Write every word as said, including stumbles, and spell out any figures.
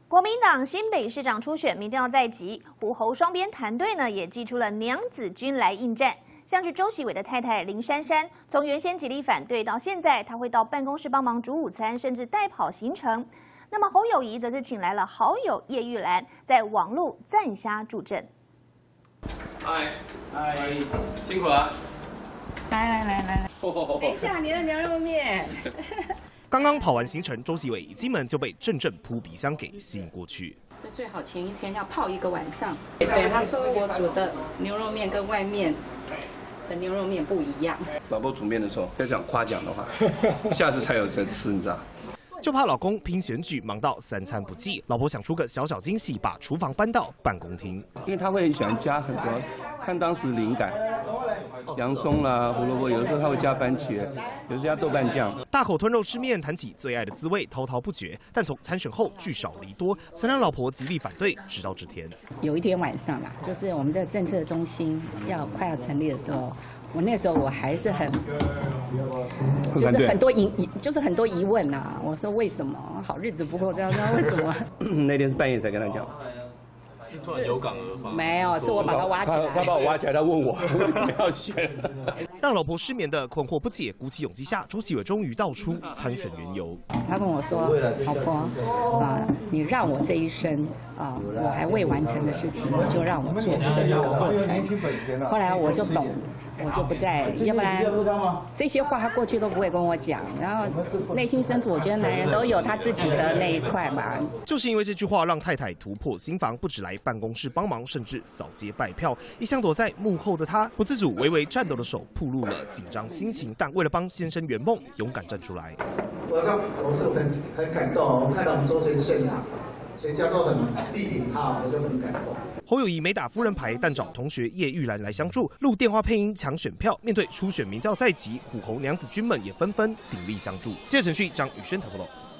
国民党新北市长初选民调在即，虎侯双边团队呢也祭出了娘子军来应战。像是周习伟的太太林珊珊，从原先极力反对，到现在她会到办公室帮忙煮午餐，甚至代跑行程。那么侯友宜则是请来了好友叶玉兰，在网络赞虾助阵。 嗨嗨，辛苦了。 来来来来来，等一下你的牛肉面。 刚刚跑完行程，周习伟一进门就被阵阵扑鼻香给吸引过去。 这最好前一天要泡一个晚上。对，他说我煮的牛肉面跟外面的牛肉面不一样。 老婆煮面的时候要讲夸奖的话，下次才有这吃，你知道。 就怕老公拼选举忙到三餐不继，老婆想出个小小惊喜，把厨房搬到办公厅。 因为他会很喜欢加很多，看当时灵感，洋葱啦、胡萝卜，有的时候他会加番茄，有时候加豆瓣酱。 大口吞肉吃面，谈起最爱的滋味，滔滔不绝。但从参选后聚少离多，曾让老婆极力反对，直到这天。 有一天晚上啦，就是我们这个政策中心要快要成立的时候。我那时候我还是很，就是很多疑，就是很多疑问呐。我说为什么好日子不过这样？那为什么？ 那天是半夜才跟他讲， 是突然有感而发。 没有，是我把他挖起来。 他把我挖起来，他问我为什么要选。 让老婆失眠的困惑不解，鼓起勇气下，周习伟终于道出参选缘由。 他跟我说：“老婆啊，你让我这一生啊，我还未完成的事情，你就让我做，这是个过程。”后来我就懂。我就不再，要不然这些话他过去都不会跟我讲。然后内心深处，我觉得男人都有他自己的那一块吧。 就是因为这句话，让太太突破心防，不止来办公室帮忙，甚至扫街拜票。一向躲在幕后的她，不自主微微颤抖的手，暴露了紧张心情。但为了帮先生圆梦，勇敢站出来。 我说我是很很感动，我看到我们周全现场，全家都很力挺他，我就很感动。 侯友宜没打夫人牌，但找同学叶玉兰来相助，录电话配音抢选票。面对初选民调在即，虎侯娘子军们也纷纷鼎力相助。记者陈旭、张宇轩报道。